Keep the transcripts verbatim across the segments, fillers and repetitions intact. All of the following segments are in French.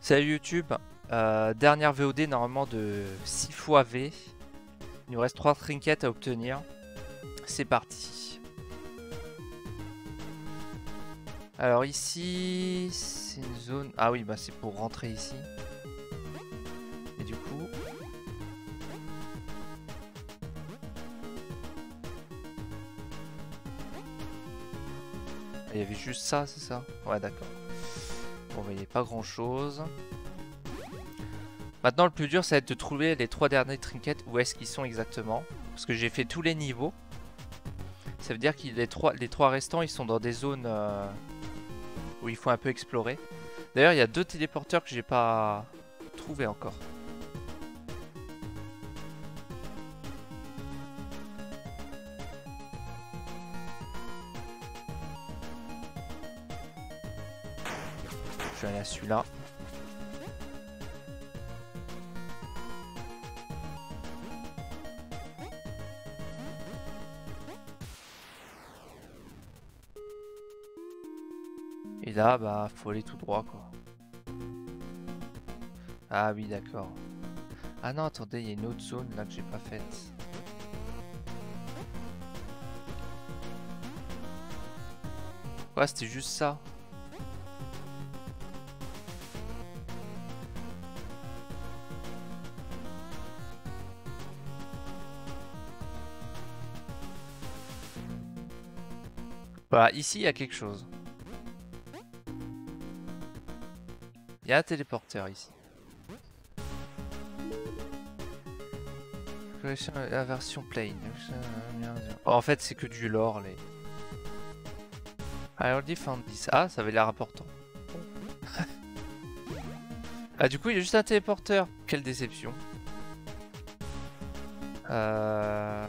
Salut YouTube, euh, dernière V O D normalement de six fois V. Il nous reste trois trinkets à obtenir. C'est parti. Alors ici, c'est une zone... Ah oui, bah c'est pour rentrer ici. Et du coup... Il y avait juste ça, c'est ça? Ouais, d'accord. Bon, bah, il n'y a pas grand chose. Maintenant, le plus dur, ça va être de trouver les trois derniers trinkets, où est-ce qu'ils sont exactement. Parce que j'ai fait tous les niveaux. Ça veut dire que les trois, les trois restants, ils sont dans des zones euh, où il faut un peu explorer. D'ailleurs, il y a deux téléporteurs que j'ai pas trouvé encore. Je vais aller à celui-là. Et là, bah, faut aller tout droit, quoi. Ah oui, d'accord. Ah non, attendez, il y a une autre zone là que j'ai pas faite. Ouais, c'était juste ça. Voilà, ici, il y a quelque chose. Il y a un téléporteur ici. La version plain. Oh, en fait, c'est que du lore, les... I already found this. Ah, ça avait l'air important. Ah, du coup, il y a juste un téléporteur. Quelle déception. Euh...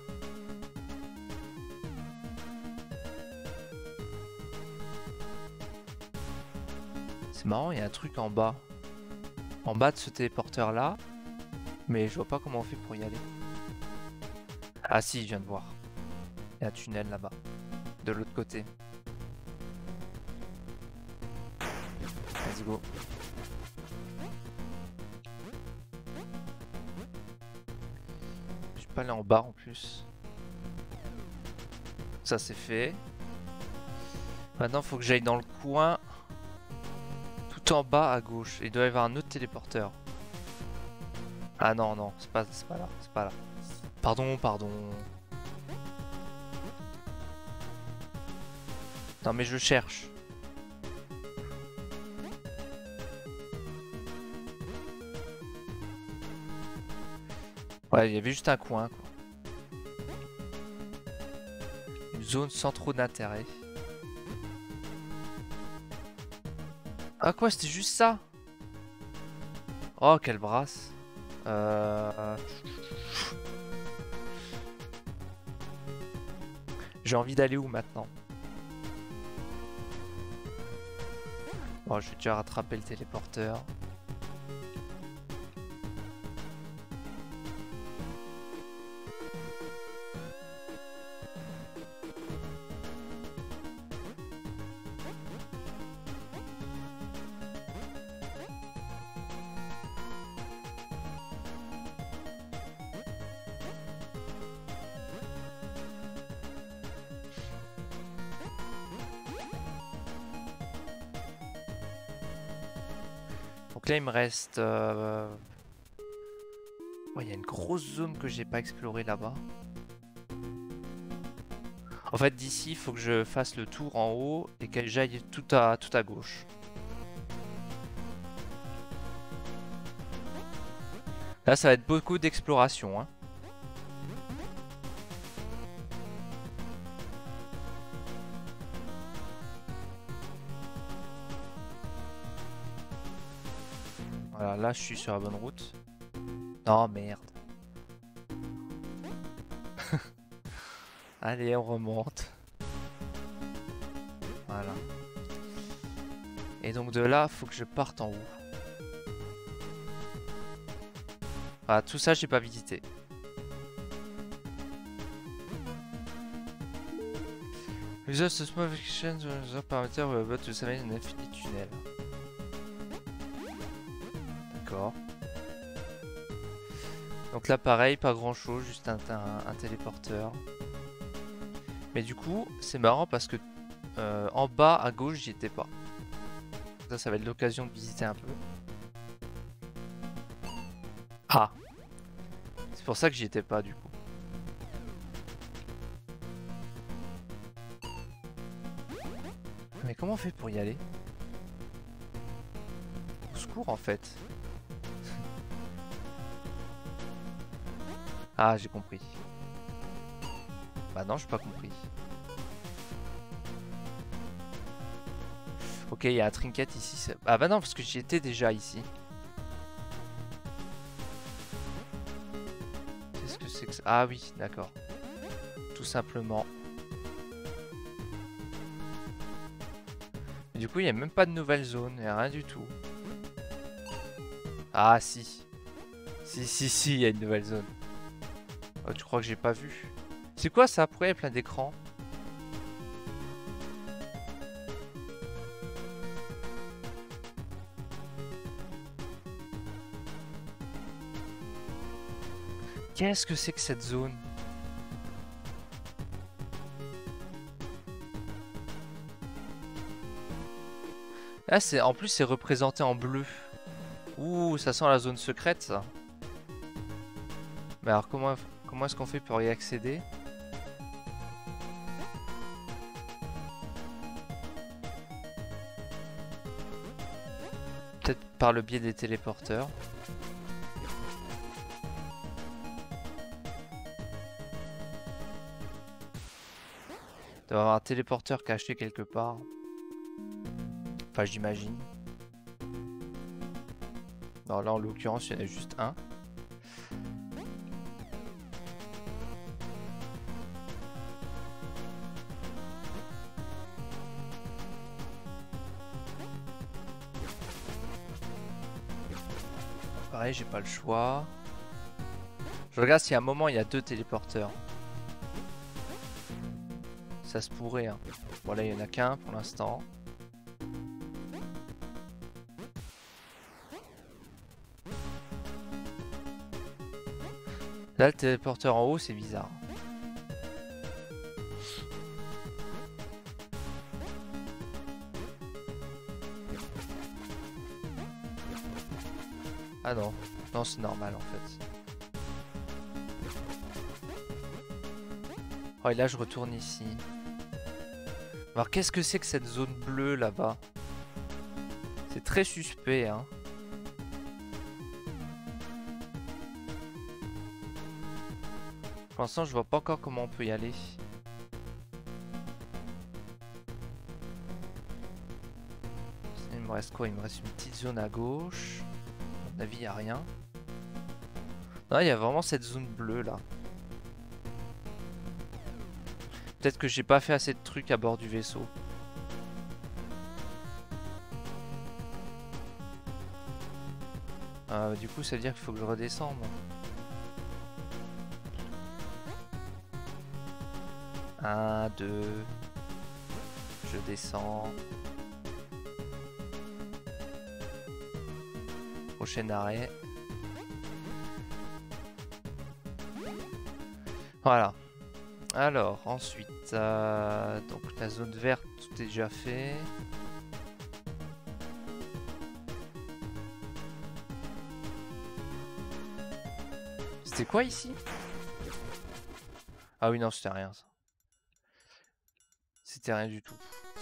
C'est marrant, il y a un truc en bas. En bas de ce téléporteur là. Mais je vois pas comment on fait pour y aller. Ah si, je viens de voir. Il y a un tunnel là-bas. De l'autre côté. Let's go. Je suis pas allé en bas en plus. Ça c'est fait. Maintenant faut que j'aille dans le coin. Tout en bas à gauche. Il doit y avoir un autre téléporteur. Ah non, non, c'est pas, c'est pas là, c'est pas là. Pardon, pardon. Non mais je cherche. Ouais, il y avait juste un coin, quoi. Une zone sans trop d'intérêt. Ah quoi, c'était juste ça? Oh, quelle brasse. Euh... J'ai envie d'aller où maintenant? Bon, je vais déjà rattraper le téléporteur. Donc là il me reste... Euh... Ouais, il y a une grosse zone que j'ai pas explorée là-bas. En fait d'ici il faut que je fasse le tour en haut et que j'aille tout à, tout à gauche. Là ça va être beaucoup d'exploration, hein. Voilà, là je suis sur la bonne route. Non, merde. Allez, on remonte. Voilà. Et donc de là, faut que je parte en haut. Voilà, tout ça j'ai pas visité. Use the small fiction the parameter about to summon an infinite tunnel. d'accord. Donc là pareil, pas grand chose, juste un, un, un téléporteur. Mais du coup, c'est marrant parce que euh, en bas à gauche, j'y étais pas. Ça, ça va être l'occasion de visiter un peu. Ah! C'est pour ça que j'y étais pas du coup. Mais comment on fait pour y aller? Au secours en fait. Ah, j'ai compris. Bah non, j'ai pas compris. Ok, il y a un trinket ici. Ah bah non, parce que j'y étais déjà ici. Qu'est-ce que c'est que ça? Ah oui, d'accord. Tout simplement. Et du coup, il n'y a même pas de nouvelle zone. Il n'y a rien du tout. Ah si. Si, si, si, il y a une nouvelle zone. Oh, tu crois que j'ai pas vu? C'est quoi ça? Pourquoi il y a plein d'écrans? Qu'est-ce que c'est que cette zone? Là, c'est en plus c'est représenté en bleu. Ouh, ça sent la zone secrète ça. Mais alors comment comment est-ce qu'on fait pour y accéder? Peut-être par le biais des téléporteurs. Il doit y avoir un téléporteur caché quelque part. Enfin, j'imagine. Non, là en l'occurrence, il y en a juste un. Pareil, j'ai pas le choix. Je regarde si à un moment il y a deux téléporteurs. Ça se pourrait. Hein. Bon, là il y en a qu'un pour l'instant. Là, le téléporteur en haut, c'est bizarre. Ah non, non c'est normal en fait. Oh et là je retourne ici. Alors qu'est-ce que c'est que cette zone bleue là-bas? C'est très suspect hein. Pour l'instant je vois pas encore comment on peut y aller. Il me reste quoi? Il me reste une petite zone à gauche. À mon avis il n'y a rien. Non il y a vraiment cette zone bleue là. Peut-être que j'ai pas fait assez de trucs à bord du vaisseau. Euh, du coup ça veut dire qu'il faut que je redescende. Un, deux. Je descends. Prochain arrêt. Voilà. Alors, ensuite, euh, donc la zone verte, tout est déjà fait. C'était quoi ici? Ah oui, non, c'était rien ça. C'était rien du tout.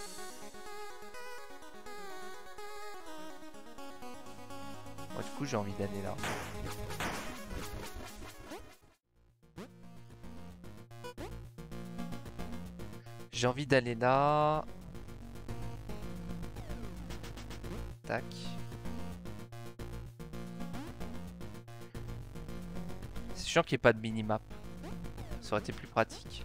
Moi, du coup, j'ai envie d'aller là. J'ai envie d'aller là. Tac. C'est chiant qu'il n'y ait pas de minimap. Ça aurait été plus pratique.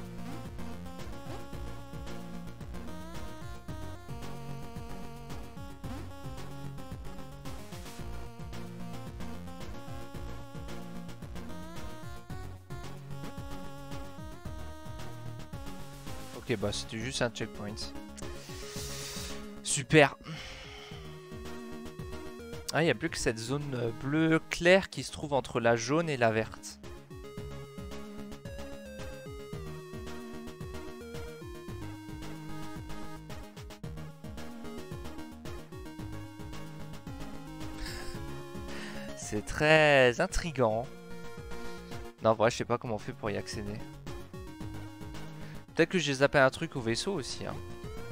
Ok, bah c'était juste un checkpoint. Super. Ah, il n'y a plus que cette zone bleue claire qui se trouve entre la jaune et la verte. C'est très intriguant. Non, en vrai, je sais pas comment on fait pour y accéder. Peut-être que j'ai zappé un truc au vaisseau aussi. Hein.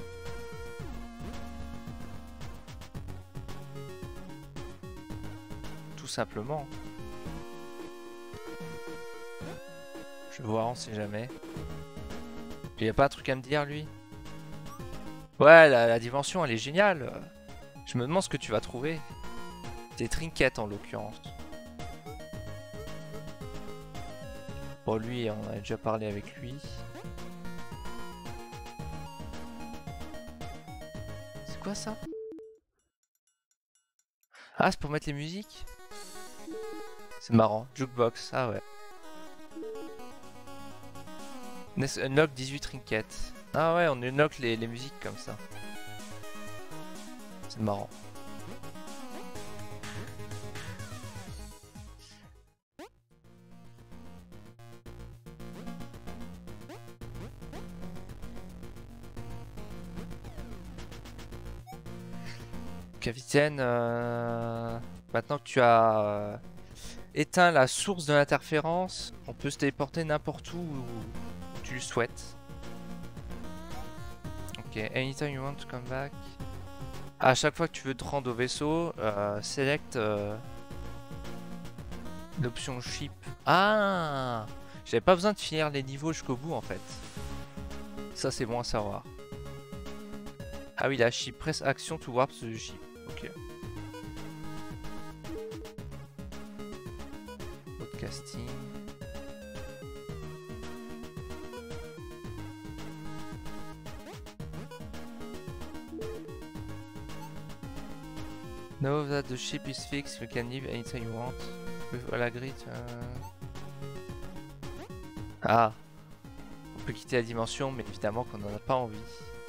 Tout simplement. Je vais voir, on sait jamais. Il y a pas un truc à me dire, lui? Ouais, la, la dimension, elle est géniale. Je me demande ce que tu vas trouver. Des trinkets, en l'occurrence. Bon, lui, on a déjà parlé avec lui. C'est quoi ça? Ah, c'est pour mettre les musiques? C'est marrant. Jukebox, ah ouais. Unlock dix-huit trinkets. Ah ouais, on unlock les, les musiques comme ça. C'est marrant. Capitaine, euh... maintenant que tu as euh, éteint la source de l'interférence, on peut se téléporter n'importe où où tu le souhaites. Ok, anytime you want to come back. À chaque fois que tu veux te rendre au vaisseau, euh, select euh, l'option ship. Ah, j'avais pas besoin de finir les niveaux jusqu'au bout en fait. Ça c'est bon à savoir. Ah oui, la ship, press action to warp the ship. Ok. Podcasting. Know that the ship is fixed, you can leave anytime you want. With all agreed. Uh... Ah. On peut quitter la dimension, mais évidemment qu'on n'en a pas envie.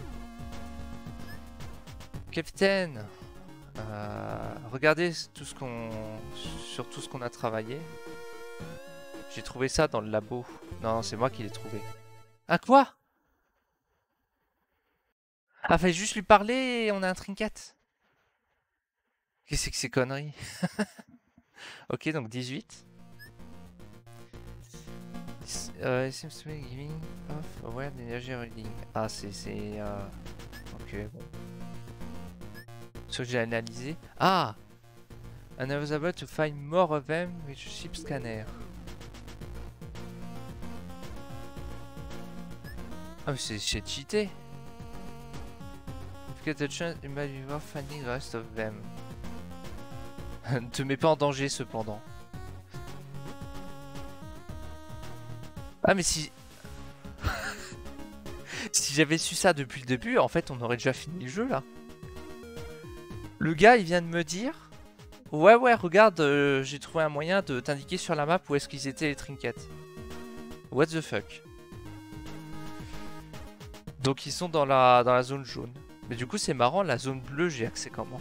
Capitaine, euh, regardez tout ce qu'on, sur tout ce qu'on a travaillé. J'ai trouvé ça dans le labo. Non, c'est moi qui l'ai trouvé. Ah quoi? Ah, fallait juste lui parler et on a un trinket. Qu'est-ce que c'est que ces conneries? Ok, donc dix-huit. Uh, it seems to be giving off aware d'energy reading. Ah, c'est... Euh... Ok, bon. Ce que j'ai analysé. Ah! And I was able to find more of them with ship scanner. Ah, mais c'est cheaté. Get the chance, you might be worth finding the rest of them. Ne te mets pas en danger cependant. Ah mais si... si j'avais su ça depuis le début, en fait on aurait déjà fini le jeu là. Le gars il vient de me dire... Ouais ouais regarde, euh, j'ai trouvé un moyen de t'indiquer sur la map où est-ce qu'ils étaient les trinkets. What the fuck. Donc ils sont dans la, dans la zone jaune. Mais du coup c'est marrant, la zone bleue j'ai accès comment?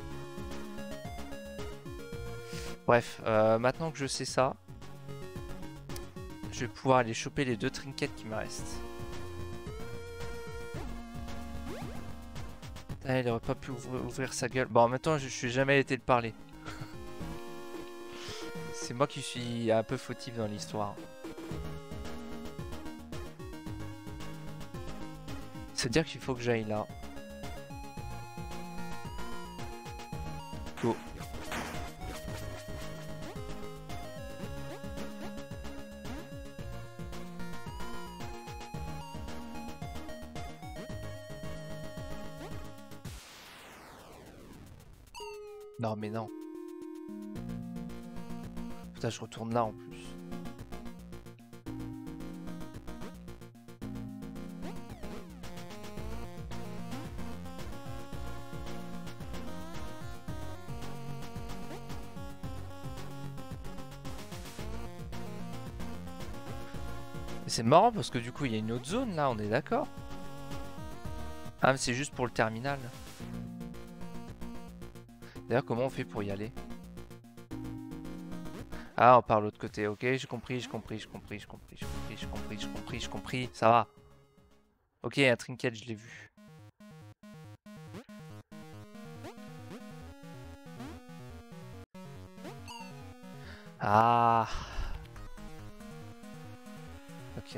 Bref, euh, maintenant que je sais ça, je vais pouvoir aller choper les deux trinkets qui me restent. Ah, il aurait pas pu ouvrir, ouvrir sa gueule. Bon, en même temps, je, je suis jamais été le parler. C'est moi qui suis un peu fautif dans l'histoire. C'est-à-dire qu'il faut que j'aille là. Go. Non mais non. Putain, je retourne là en plus. C'est marrant parce que du coup il y a une autre zone là, on est d'accord? Ah mais c'est juste pour le terminal. D'ailleurs comment on fait pour y aller? Ah, on part de l'autre côté. Ok, j'ai compris, j'ai compris, j'ai compris, j'ai compris, j'ai compris, j'ai compris, j'ai compris, j'ai compris. Ça va. Ok, un trinket, je l'ai vu. Ah. Ok.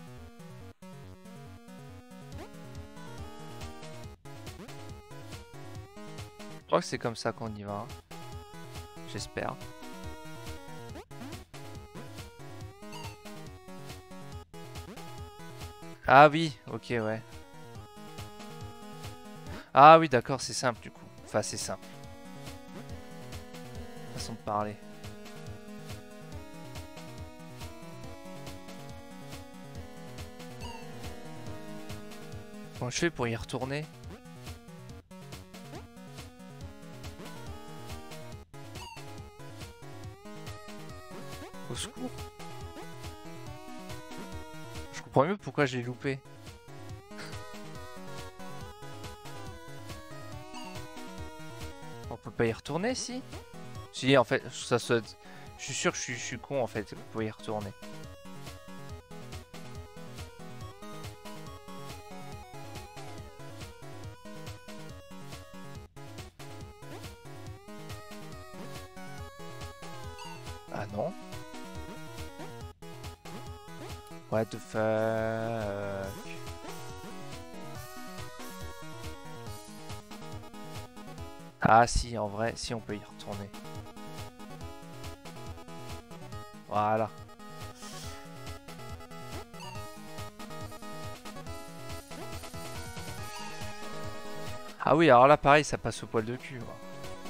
Je crois que c'est comme ça qu'on y va. J'espère. Ah oui, ok, ouais. Ah oui, d'accord, c'est simple du coup. Enfin, c'est simple. Façon de parler. Comment je fais pour y retourner? Au secours. Je comprends mieux pourquoi j'ai loupé. On peut pas y retourner, si? Si, en fait, ça se... Je suis sûr que je suis, je suis con, en fait, pour y retourner. Ah non. What the fuck? Ah si, en vrai, si on peut y retourner. Voilà. Ah oui, alors là, pareil, ça passe au poil de cul. Quoi.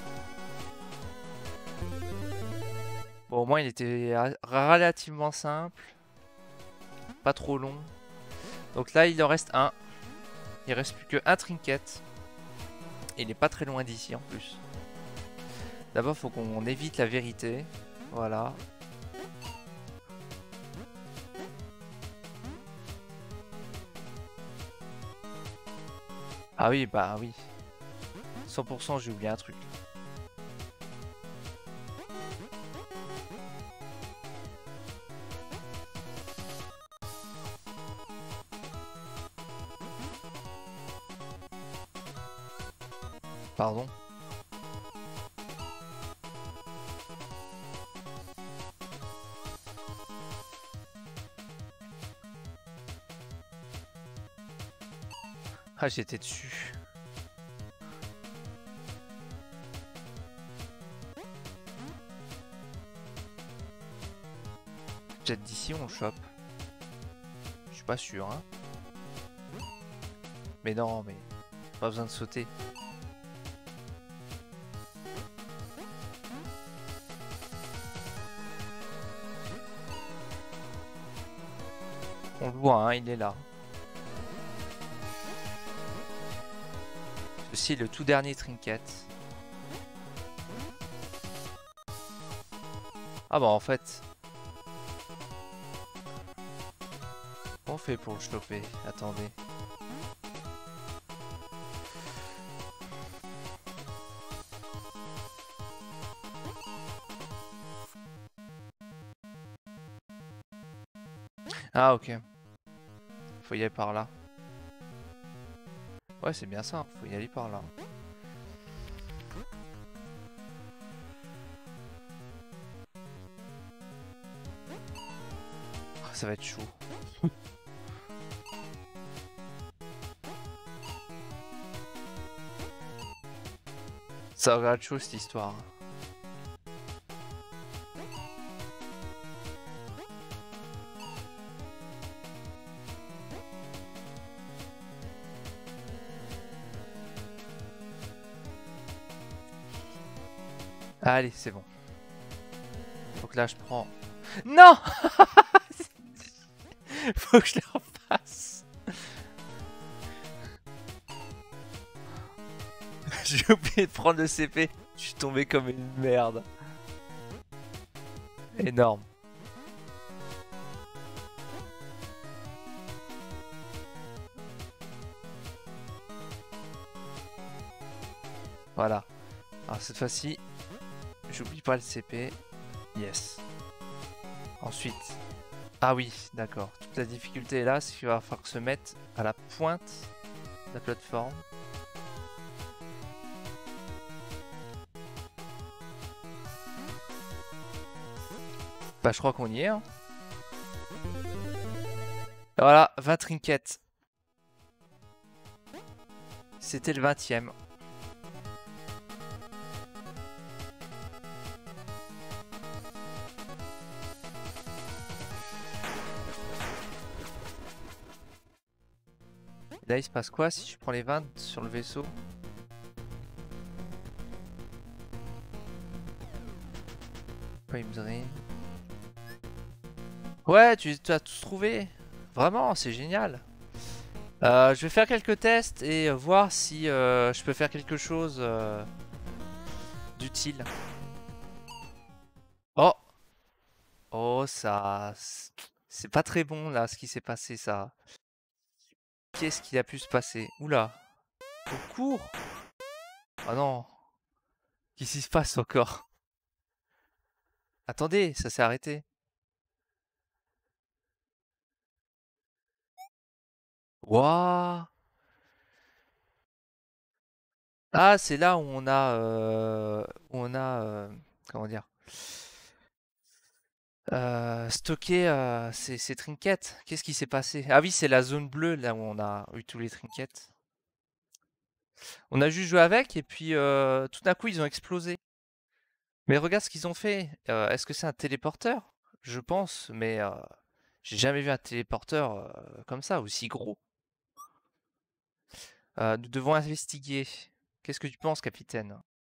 Bon, au moins, il était relativement simple. Pas trop long. Donc là, il en reste un. Il reste plus qu'un trinket. Et il est pas très loin d'ici, en plus. D'abord, faut qu'on évite la vérité. Voilà. Ah oui, bah oui. cent pour cent, j'ai oublié un truc. Pardon. Ah, j'étais dessus. Peut-être d'ici on chope. Je suis pas sûr, hein. Mais non, mais pas besoin de sauter. On le voit, hein, il est là. Ceci est le tout dernier trinket. Ah bah en fait... Comment on fait pour le choper? Attendez. Ah ok. Faut y aller par là. Ouais, c'est bien ça, faut y aller par là. Oh, ça va être chaud. Ça va être chaud cette histoire. Allez, c'est bon. Faut que là je prends... Non. Faut que je les refasse. J'ai oublié de prendre le C P. Je suis tombé comme une merde. Énorme. Voilà. Alors cette fois-ci, j'oublie pas le C P. Yes. Ensuite... Ah oui, d'accord. Toute la difficulté est là, c'est qu'il va falloir se mettre à la pointe de la plateforme. Bah je crois qu'on y est. Hein. Voilà, vingt trinkets. C'était le vingtième. Là, il se passe quoi si je prends les vingt sur le vaisseau? Pipe Dream. Ouais, tu, tu as tout trouvé. Vraiment, c'est génial. Euh, je vais faire quelques tests et voir si euh, je peux faire quelque chose euh, d'utile. Oh! Oh, ça... C'est pas très bon, là, ce qui s'est passé, ça. Qu'est-ce qui a pu se passer? Oula! Au cours? Oh non! Qu'est-ce qui se passe encore? Attendez, ça s'est arrêté. Wouah! Ah, c'est là où on a... euh, où on a... euh, comment dire? Euh, stocké euh, ces, ces trinkets. Qu'est-ce qui s'est passé? Ah oui, c'est la zone bleue, là où on a eu tous les trinkets. On a juste joué avec, et puis euh, tout d'un coup, ils ont explosé. Mais regarde ce qu'ils ont fait. Euh, est-ce que c'est un téléporteur? Je pense, mais euh, j'ai jamais vu un téléporteur euh, comme ça, aussi gros. Euh, nous devons investiguer. Qu'est-ce que tu penses, capitaine?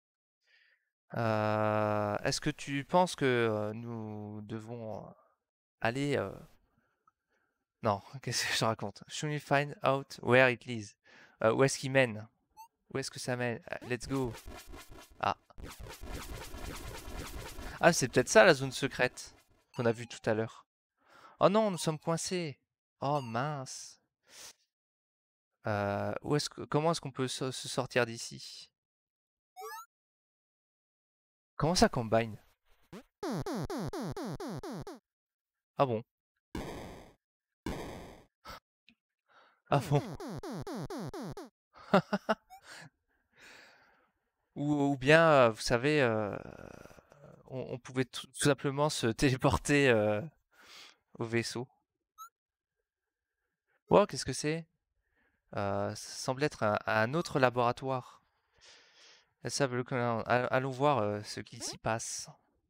Euh, est-ce que tu penses que euh, nous devons euh, aller... euh, Non, qu'est-ce que je raconte? Should we find out where it leads? Euh, où est-ce qu'il mène? Où est-ce que ça mène? Ah, let's go. Ah. Ah, c'est peut-être ça la zone secrète qu'on a vue tout à l'heure. Oh non, nous sommes coincés. Oh mince. Euh, où est-ce que, comment est-ce qu'on peut se, se sortir d'ici? Comment ça combine? Ah bon? Ah bon? Ou, ou bien, euh, vous savez, euh, on, on pouvait tout, tout simplement se téléporter euh, au vaisseau. Wow, qu'est-ce que c'est? Euh, ça semble être un, un autre laboratoire. Let's have a look around. All- Allons voir euh, ce qu'il s'y passe.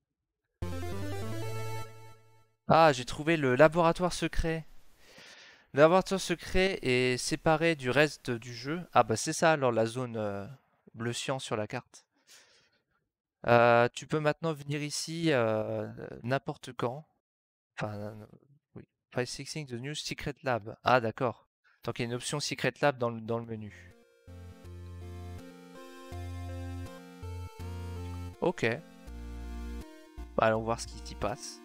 Ah, j'ai trouvé le laboratoire secret. Le laboratoire secret est séparé du reste du jeu. Ah bah c'est ça alors la zone euh, bleu cyan sur la carte. Euh, tu peux maintenant venir ici euh, n'importe quand. Enfin, euh, oui. By fixing the new secret lab. Ah d'accord. Donc il y a une option secret lab dans le, dans le menu. Ok. Bah, allons voir ce qui s'y passe.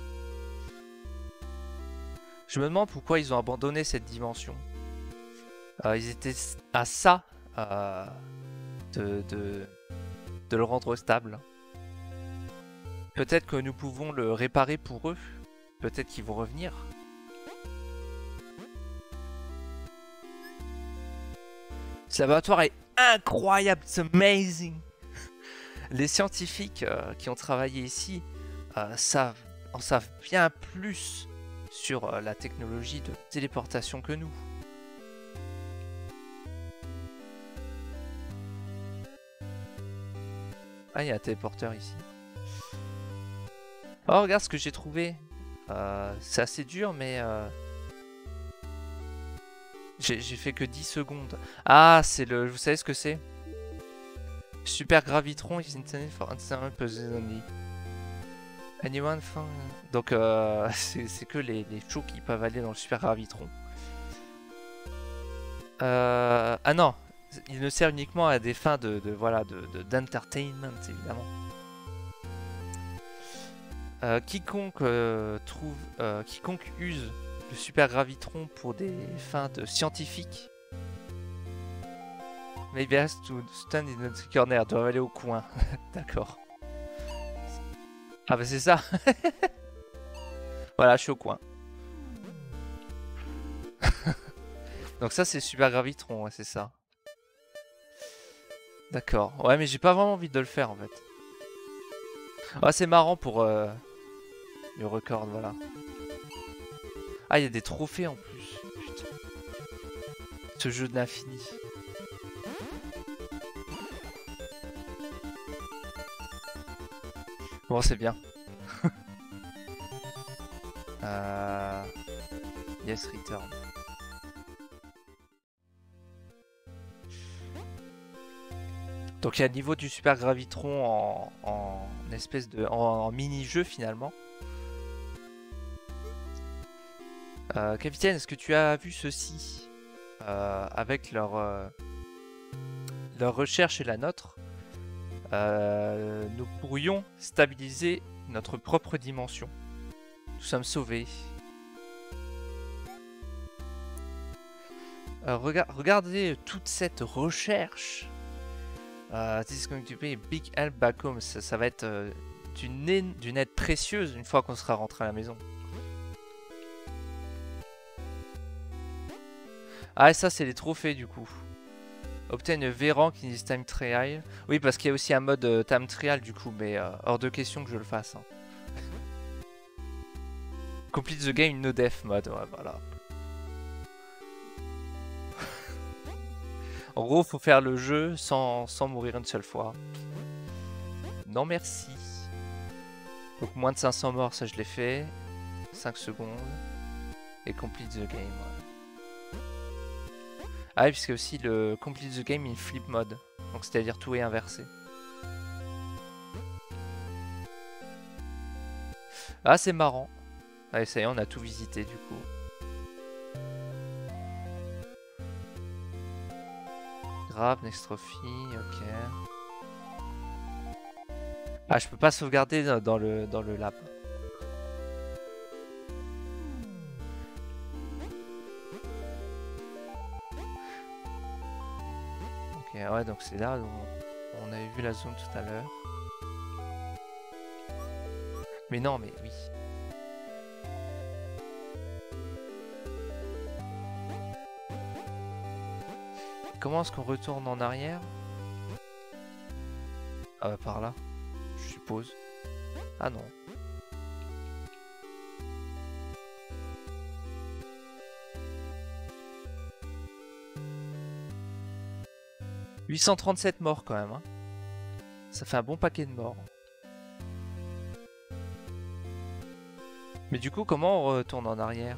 Je me demande pourquoi ils ont abandonné cette dimension. Euh, ils étaient à ça euh, de, de, de le rendre stable. Peut-être que nous pouvons le réparer pour eux. Peut-être qu'ils vont revenir. Ce laboratoire est incroyable, c'est amazing. Les scientifiques euh, qui ont travaillé ici euh, savent, en savent bien plus sur euh, la technologie de téléportation que nous. Ah, il y a un téléporteur ici. Oh, regarde ce que j'ai trouvé. Euh, c'est assez dur, mais... Euh... J'ai fait que dix secondes. Ah, c'est le... Vous savez ce que c'est? Super Gravitron is intended for uncertain purposes only. Anyone from... Donc, euh, c'est que les, les shows qui peuvent aller dans le Super Gravitron. Euh... Ah non, il ne sert uniquement à des fins de, de voilà, de, de, d'entertainment, évidemment. Euh, quiconque euh, trouve, euh, quiconque use le super gravitron pour des fins de scientifiques, maybe has to stand in the corner, doit aller au coin. D'accord. Ah bah c'est ça. Voilà, je suis au coin. Donc ça c'est Super Gravitron, ouais, c'est ça. D'accord. Ouais, mais j'ai pas vraiment envie de le faire en fait. Ah, c'est marrant pour euh, le record, voilà. Ah, il y a des trophées en plus. Putain. Ce jeu de l'infini. Bon, c'est bien. euh... Yes, return. Donc il y a le niveau du Super Gravitron en, en espèce de en, en mini-jeu finalement. Euh, capitaine, est-ce que tu as vu ceci euh, avec leur euh, leur recherche et la nôtre, euh, nous pourrions stabiliser notre propre dimension. Nous sommes sauvés. Euh, rega regardez toute cette recherche. Uh, this is going to be a big help back home. Ça, ça va être euh, d'une aide précieuse une fois qu'on sera rentré à la maison. Ah, et ça, c'est les trophées du coup. Obtain a V-rank in this time trial. Oui, parce qu'il y a aussi un mode euh, time trial du coup, mais euh, hors de question que je le fasse. Hein. Complete the game no death mode. Ouais, voilà. En gros, faut faire le jeu sans, sans mourir une seule fois. Non, merci. Donc, moins de cinq cents morts, ça je l'ai fait. cinq secondes. Et complete the game. Ouais. Ah oui, puisque aussi le complete the game in flip mode. Donc, c'est-à-dire tout est inversé. Ah, c'est marrant. Allez, ça y est, on a tout visité du coup. Grave, next trophy, ok. Ah, je peux pas sauvegarder dans le, dans le lab. Ok, ouais, donc c'est là où on avait vu la zone tout à l'heure. Mais non, mais oui. Comment est-ce qu'on retourne en arrière? Ah bah par là, je suppose. Ah non. huit cent trente-sept morts quand même. Hein. Ça fait un bon paquet de morts. Mais du coup, comment on retourne en arrière?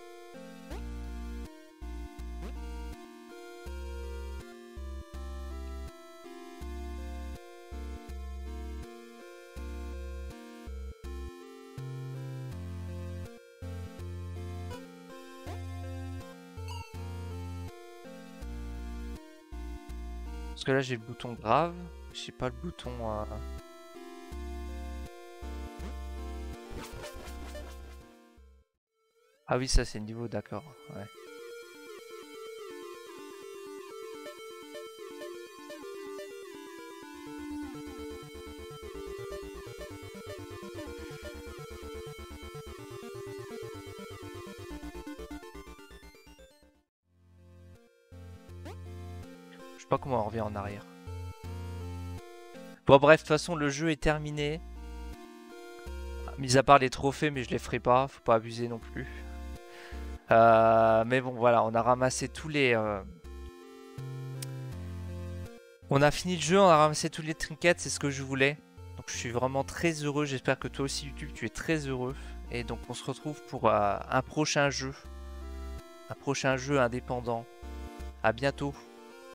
Parce que là j'ai le bouton grave, j'ai pas le bouton... Euh... Ah oui, ça c'est le niveau, d'accord, ouais. Je sais pas comment on revient en arrière. Bon bref, de toute façon le jeu est terminé. Mis à part les trophées, mais je les ferai pas, faut pas abuser non plus. Euh, mais bon voilà, on a ramassé tous les... Euh... On a fini le jeu, on a ramassé tous les trinkets, c'est ce que je voulais. Donc je suis vraiment très heureux, j'espère que toi aussi YouTube tu es très heureux. Et donc on se retrouve pour euh, un prochain jeu. Un prochain jeu indépendant. À bientôt.